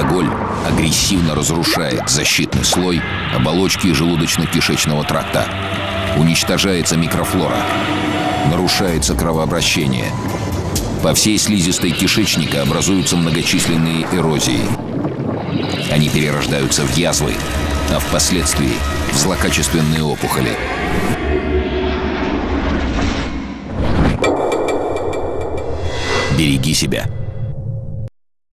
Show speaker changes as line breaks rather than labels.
Алкоголь агрессивно разрушает защитный слой оболочки желудочно-кишечного тракта. Уничтожается микрофлора. Нарушается кровообращение. По всей слизистой кишечника образуются многочисленные эрозии. Они перерождаются в язвы, а впоследствии в злокачественные опухоли. Береги себя.